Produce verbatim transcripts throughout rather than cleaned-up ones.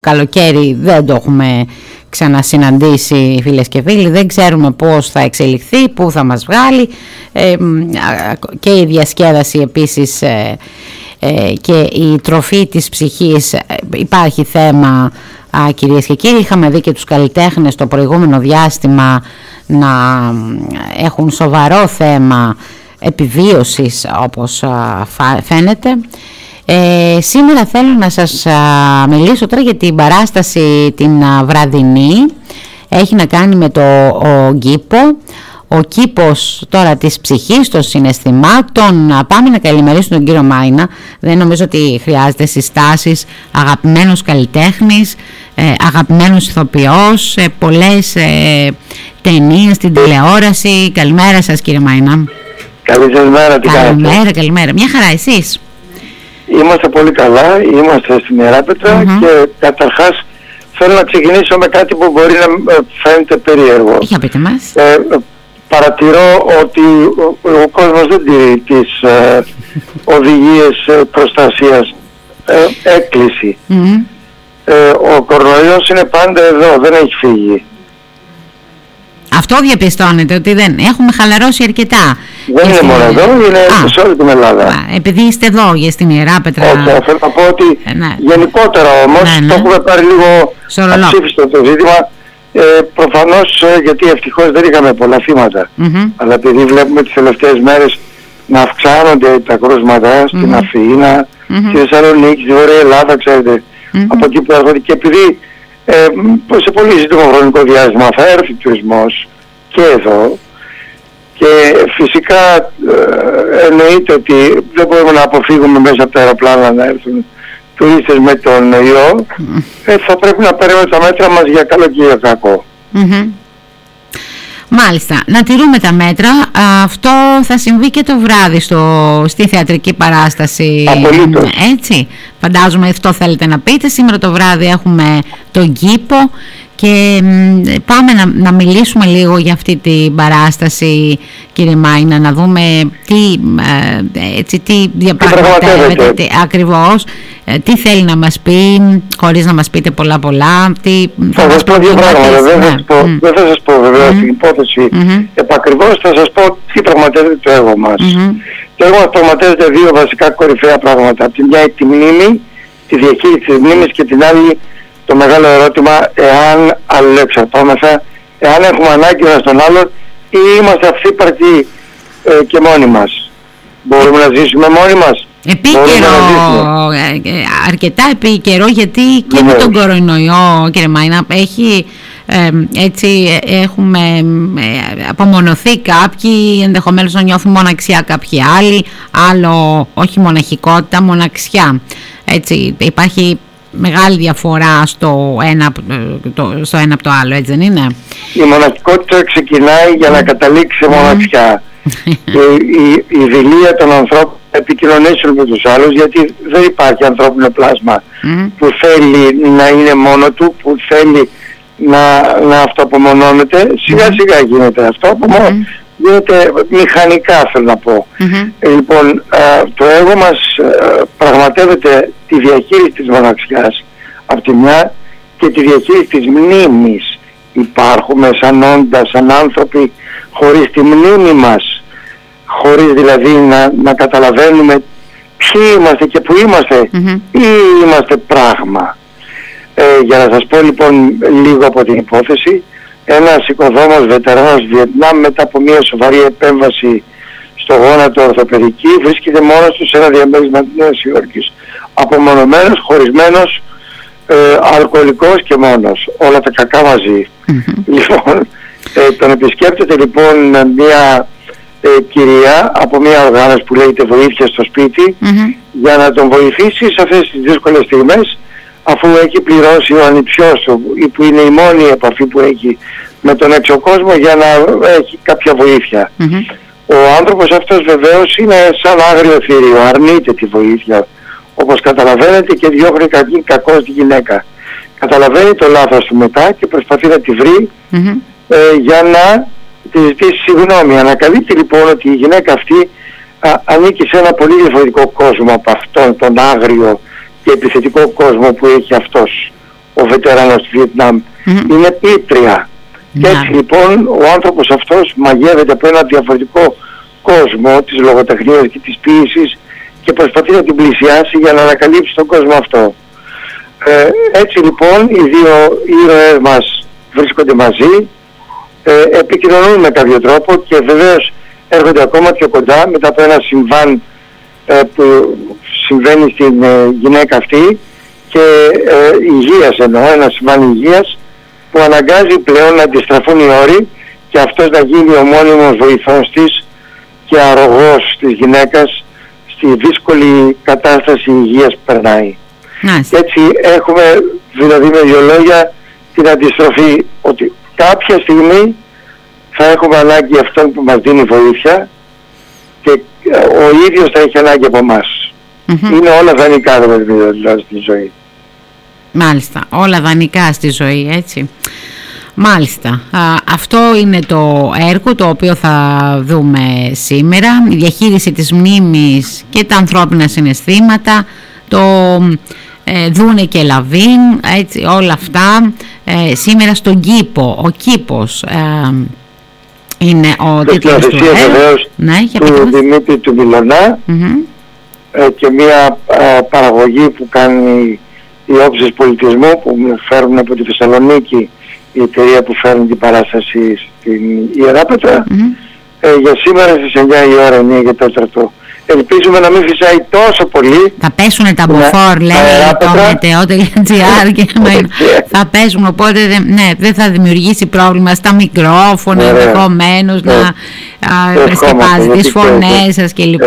καλοκαίρι δεν το έχουμε ξανασυναντήσει, φίλες και φίλοι, δεν ξέρουμε πώς θα εξελιχθεί, πού θα μας βγάλει, ε, και η διασκέδαση επίσης ε, ε, και η τροφή της ψυχής, ε, υπάρχει θέμα, α, κυρίες και κύριοι. Είχαμε δει και τους καλλιτέχνες το προηγούμενο διάστημα να έχουν σοβαρό θέμα επιβίωσης, όπως α, φαίνεται. Ε, σήμερα θέλω να σας α, μιλήσω τώρα για την παράσταση την α, βραδινή. Έχει να κάνει με το ο κήπο, ο κήπος τώρα της ψυχής, των συναισθημάτων. Πάμε να καλημερίσουμε τον κύριο Μάινα. Δεν νομίζω ότι χρειάζεται συστάσεις. Αγαπημένος καλλιτέχνης, ε, αγαπημένος ηθοποιός, ε, πολλές ε, ταινίες στην τηλεόραση. Καλημέρα σας, κύριε Μάινα. Καλή σας μέρα, τι κάνετε? Καλημέρα, καλημέρα. Μια χαρά, εσείς? Είμαστε πολύ καλά, είμαστε στην Ιεράπετρα mm-hmm. και καταρχάς θέλω να ξεκινήσω με κάτι που μπορεί να φαίνεται περίεργο. Για πείτε μας. Ε, παρατηρώ ότι ο, ο κόσμος δεν τηρεί τις ε, οδηγίες ε, προστασίας, ε, έκκληση. Mm-hmm. Ε, ο κορονοϊός είναι πάντα εδώ, δεν έχει φύγει. Αυτό διαπιστώνετε, ότι δεν έχουμε χαλαρώσει αρκετά? Δεν είναι μόνο εδώ, είναι Α, σε όλη την Ελλάδα. Α, επειδή είστε εδώ για στην Ιεράπετρα. Όχι, θέλω να πω ότι ε, ναι. γενικότερα όμως ναι, ναι. το έχουμε πάρει λίγο αψήφιστο το ζήτημα. Ε, προφανώς ε, γιατί ευτυχώς δεν είχαμε πολλά θύματα. Mm-hmm. Αλλά επειδή βλέπουμε τις τελευταίες μέρες να αυξάνονται τα κρούσματα mm-hmm. στην Αθήνα, mm-hmm. στη Θεσσαλονίκη, στη Βορεια Ελλάδα, ξέρετε, mm-hmm. από εκεί που έρχονται, και επειδή ε, σε πολύ σύντομο χρονικό διάστημα θα έρθει τουρισμός και εδώ, και φυσικά ε, εννοείται ότι δεν μπορούμε να αποφύγουμε μέσα από τα αεροπλάνα να έρθουν τουρίστες με τον ιό, mm. ε, θα πρέπει να παίρνουμε τα μέτρα μας για καλό και για κακό. Mm-hmm. Μάλιστα, να τηρούμε τα μέτρα. Αυτό θα συμβεί και το βράδυ στο, στη θεατρική παράσταση. Απολύτως. Έτσι, φαντάζομαι αυτό θέλετε να πείτε. Σήμερα το βράδυ έχουμε τον κήπο και πάμε να, να μιλήσουμε λίγο για αυτή την παράσταση, κύριε Μάινα, να δούμε τι, ε, έτσι, τι διαπραγματεύεται, τι, ακριβώς, ε, τι θέλει να μας πει, χωρίς να μας πείτε πολλά πολλά. Τι, θα, θα σας πω δύο πράγματα, δεν, ναι. θα πω, mm. δεν θα σας πω βέβαια mm. στην υπόθεση mm-hmm. επακριβώς, θα σας πω τι πραγματεύεται το έργο μας. Mm-hmm. Το έργο μας πραγματεύεται δύο βασικά κορυφαία πράγματα. Από τη μια τη μνήμη, τη διαχείριση της μνήμης, και την άλλη το μεγάλο ερώτημα, εάν αλληλοεξαρτώμεθα, εάν έχουμε ανάγκη ένας τον άλλον ή είμαστε αυθύπαρτοι ε, και μόνοι μας. Μπορούμε να ζήσουμε μόνοι μας. Επίκαιρο, αρκετά επίκαιρο, γιατί και yeah. με τον κορονοϊό, κύριε Μάινα, έχει, ε, έτσι, έχουμε ε, απομονωθεί κάποιοι, ενδεχομένως να νιώθουν μοναξιά κάποιοι άλλοι, άλλο όχι μοναχικότητα, μοναξιά. Έτσι, υπάρχει μεγάλη διαφορά στο ένα, το, στο ένα από το άλλο, έτσι δεν είναι? Η μοναχικότητα ξεκινάει για να καταλήξει σε μοναξιά. Και η, η δειλία των ανθρώπων να επικοινωνήσουν με τους άλλους, γιατί δεν υπάρχει ανθρώπινο πλάσμα mm. που θέλει να είναι μόνο του, που θέλει να, να αυτοαπομονώνεται. Σιγά σιγά γίνεται αυτό, απομονώ, mm. γίνεται μηχανικά, θέλω να πω. Mm-hmm. Ε, λοιπόν, α, το έργο μας α, πραγματεύεται τη διαχείριση της μοναξιάς από τη μια και τη διαχείριση της μνήμης. Υπάρχουμε σαν όντα, σαν άνθρωποι, χωρίς τη μνήμη μας, χωρίς δηλαδή να, να καταλαβαίνουμε ποιοι είμαστε και που είμαστε mm-hmm. ή είμαστε πράγμα. Ε, για να σας πω λοιπόν λίγο από την υπόθεση, ένας οικοδόμος βετεράνος Βιετνάμ, μετά από μια σοβαρή επέμβαση στο γόνατο ορθοπαιδική, βρίσκεται μόνος του σε ένα διαμέρισμα της Νέας Υόρκης, απομονωμένος, χωρισμένος, ε, αλκοολικός και μόνος, όλα τα κακά μαζί. Mm-hmm. Λοιπόν, ε, τον επισκέπτεται λοιπόν μια ε, κυρία από μια οργάνωση που λέγεται Βοήθεια στο Σπίτι, mm-hmm. για να τον βοηθήσει σε αυτές τις δύσκολες στιγμές, αφού έχει πληρώσει ο ανιψιός του, που είναι η μόνη επαφή που έχει με τον έξω κόσμο, για να έχει κάποια βοήθεια. Mm-hmm. Ο άνθρωπος αυτός βεβαίως είναι σαν άγριο θηρίο, αρνείται τη βοήθεια, όπως καταλαβαίνετε, και διώχνει κακή κακώς τη γυναίκα. Καταλαβαίνει το λάθος του μετά και προσπαθεί να τη βρει mm-hmm. ε, για να τη ζητήσει συγγνώμη. Ανακαλύπτει λοιπόν ότι η γυναίκα αυτή α, ανήκει σε ένα πολύ διαφορετικό κόσμο από αυτόν τον άγριο και επιθετικό κόσμο που έχει αυτός ο βετεράνος του Βιετνάμ, mm-hmm. είναι πίτρια. Mm-hmm. Και έτσι λοιπόν ο άνθρωπος αυτός μαγεύεται από ένα διαφορετικό κόσμο της λογοτεχνίας και της ποίησης και προσπαθεί να την πλησιάσει για να ανακαλύψει τον κόσμο αυτό. Ε, έτσι λοιπόν οι δύο ήρωες μας βρίσκονται μαζί, ε, επικοινωνούν με κάποιο τρόπο και βεβαίως έρχονται ακόμα πιο κοντά μετά από ένα συμβάν ε, που συμβαίνει στην ε, γυναίκα αυτή και ε, υγείας εννοώ, ένα συμβάν υγείας που αναγκάζει πλέον να αντιστραφούν οι όροι και αυτός να γίνει ο μόνιμος βοηθός της και αρρωγός της γυναίκας στη δύσκολη κατάσταση υγείας που περνάει. Nice. Και έτσι έχουμε δηλαδή με δύο λόγια την αντιστροφή ότι κάποια στιγμή θα έχουμε ανάγκη αυτόν που μας δίνει βοήθεια και ο ίδιος θα έχει ανάγκη από εμάς. Mm-hmm. Είναι όλα δανεικά δηλαδή στη ζωή. Μάλιστα, όλα δανεικά στη ζωή, έτσι. Μάλιστα, Α, αυτό είναι το έργο το οποίο θα δούμε σήμερα, η διαχείριση της μνήμης και τα ανθρώπινα συναισθήματα, το ε, Δούνε και Λαβίν, έτσι, όλα αυτά ε, σήμερα στον κήπο. Ο κήπος ε, είναι ο τίτλος του έργου, ναι, του Δημήτρη του Μιλωνά, mm-hmm. ε, και μια ε, παραγωγή που κάνει οι Όψεις Πολιτισμού που φέρουν από τη Θεσσαλονίκη, η εταιρεία που φέρνει την παράσταση στην Ιεράπετρα. Mm-hmm. ε, για σήμερα στις εννιά η ώρα, εννιά και τέταρτο. Ελπίζουμε να μην φυσάει τόσο πολύ. Θα πέσουν τα μποφόρ, λέει το μετεό τελεία τζι άρ και θα πέσουν, οπότε ναι, δεν θα δημιουργήσει πρόβλημα στα μικρόφωνα, ενδεχομένως να σκεπάζει τις φωνές σας κλπ.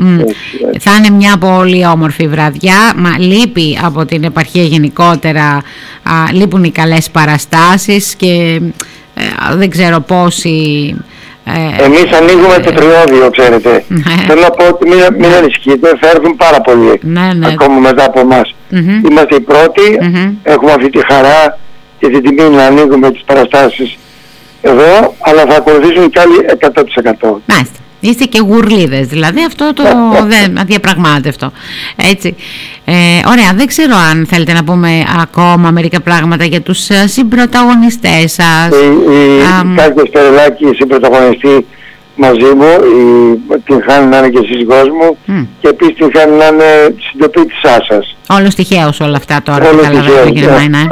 Θα είναι μια πολύ όμορφη βραδιά. Μα λείπει από την επαρχία γενικότερα, α, λείπουν οι καλές παραστάσεις και ε, δεν ξέρω πόσοι. Ε, Εμείς ανοίγουμε ε, το τριώδιο, ξέρετε. Ναι. Θέλω να πω ότι μην, μην ανησυχείτε, θα έρθουν πάρα πολλοί, ναι, ναι. ακόμα μετά από εμάς. Mm-hmm. Είμαστε οι πρώτοι, mm-hmm. έχουμε αυτή τη χαρά και την τιμή να ανοίγουμε τις παραστάσεις εδώ, αλλά θα ακολουθήσουν κι άλλοι εκατό τοις εκατό. Μάλιστα. Είστε και γουρλίδες, δηλαδή αυτό το δεν αδιαπραγμάτευτο. Έτσι. Ε, ωραία, δεν ξέρω αν θέλετε να πούμε ακόμα μερικά πράγματα για τους συμπροταγωνιστές σας. Η Κάτια Στερελάκη, η συμπροταγωνιστή μαζί μου, η, την χάνει να είναι και σύζυγός μου mm. και επίσης την χάνει να είναι συντοπίτης σας. Όλος τυχαίως όλα αυτά τώρα. Όλος τυχαίως, ναι.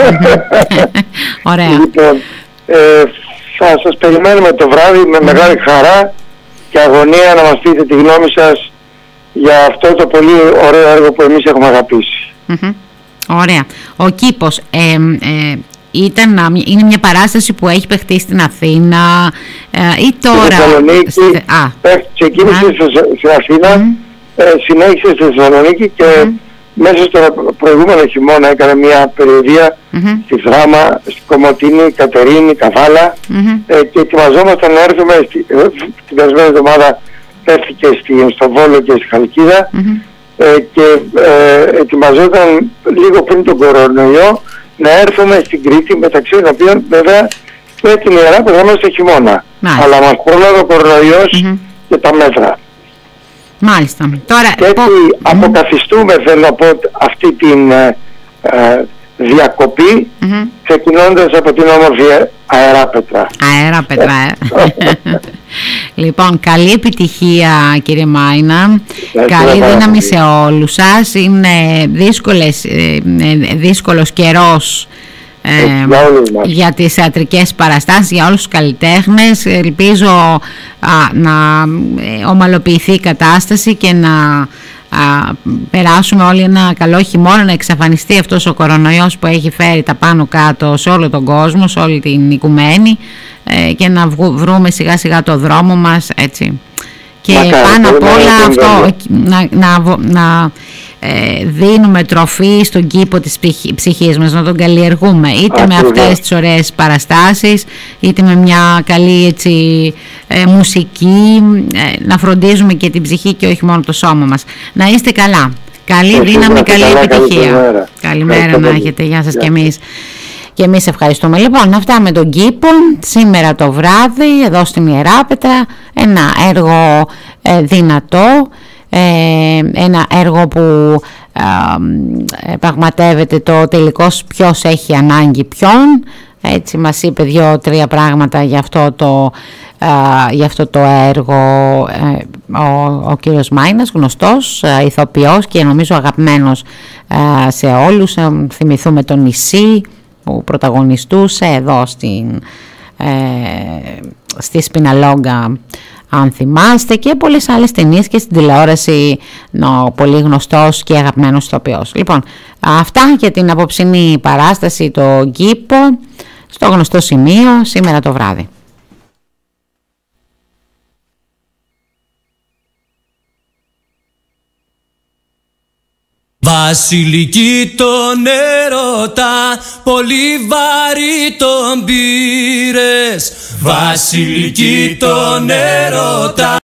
Ωραία. Λοιπόν, ε, θα σας περιμένουμε το βράδυ με mm. μεγάλη χαρά και αγωνία να μας πείτε τη γνώμη σας για αυτό το πολύ ωραίο έργο που εμείς έχουμε αγαπήσει. Mm-hmm. Ωραία. Ο κήπος ε, ε, ήταν, είναι μια παράσταση που έχει παιχτεί στην Αθήνα ε, ή τώρα... Στη Θεσσαλονίκη, Στη... ξεκίνησε ah. στην Αθήνα, mm. ε, συνέχισε στη Θεσσαλονίκη και mm. μέσα στο προηγούμενο χειμώνα έκανε μια περιοδία mm-hmm. στη Θράμα, στη Κομοτίνη, Κατερίνη, Καβάλα mm-hmm. ε, και ετοιμαζόμασταν να έρθουμε στη, ε, την περασμένη εβδομάδα πέφτηκε στη, στο Βόλο και στη Χαλκίδα mm-hmm. ε, και ε, ετοιμαζόταν λίγο πριν τον κορονοϊό να έρθουμε στην Κρήτη, μεταξύ των οποίων βέβαια και την Ιεράπετρα μέσα στο χειμώνα. Μάλιστα. Αλλά μας πρόλαβε ο κορονοϊός mm-hmm. και τα μέτρα. Μάλιστα. Τώρα, και έτσι mm-hmm. αποκαθιστούμε, θέλω να πω, αυτή την ε, ε, διακοπή mm-hmm. ξεκινώντας από την όμορφη Αεράπετρα. Αεράπετρα, ε. Λοιπόν, καλή επιτυχία κύριε Μάινα, καλή δύναμη σε όλους σας. Είναι δύσκολες, δύσκολος καιρός ε, για τις θεατρικές παραστάσεις, για όλους τους καλλιτέχνες. Ελπίζω α, να ομαλοποιηθεί η κατάσταση και να α, περάσουμε όλοι ένα καλό χειμώνα, να εξαφανιστεί αυτός ο κορονοϊός που έχει φέρει τα πάνω κάτω σε όλο τον κόσμο, σε όλη την οικουμένη, ε, και να βρούμε σιγά σιγά το δρόμο μας, έτσι. Και Μακάρι, πάνω απ' όλα αυτό, να, να, να ε, δίνουμε τροφή στον κήπο της ψυχής μας, να τον καλλιεργούμε είτε Ακριβώς. με αυτές τις ωραίες παραστάσεις, είτε με μια καλή, έτσι, ε, μουσική, ε, να φροντίζουμε και την ψυχή και όχι μόνο το σώμα μας. Να είστε καλά. Καλή Ευχαριστώ, δύναμη, καλή καλά, επιτυχία. Καλημέρα, καλημέρα να έχετε. Γεια σας. Yeah. Και εμείς. Και εμείς ευχαριστούμε. Λοιπόν, αυτά με τον κήπο σήμερα το βράδυ εδώ στην Ιεράπετρα, ένα έργο ε, δυνατό, ε, ένα έργο που ε, πραγματεύεται το τελικώς ποιος έχει ανάγκη ποιον. Έτσι μας είπε δύο-τρία πράγματα για αυτό το, ε, για αυτό το έργο ε, ο, ο κύριος Μάινας, γνωστός ε, ηθοποιός και νομίζω αγαπημένος ε, σε όλους. Ε, θυμηθούμε το Νησί που πρωταγωνιστούσε εδώ στην, ε, στη Σπιναλόγκα, αν θυμάστε, και πολλές άλλες ταινίες και στην τηλεόραση, νο, πολύ γνωστός και αγαπημένος ηθοποιός. Λοιπόν, αυτά για την απόψινή παράσταση, το Γκίπο, στο γνωστό σημείο σήμερα το βράδυ. Βασιλική τον έρωτα, πολύ βαρύ τον πήρες. Βασιλική τον έρωτα.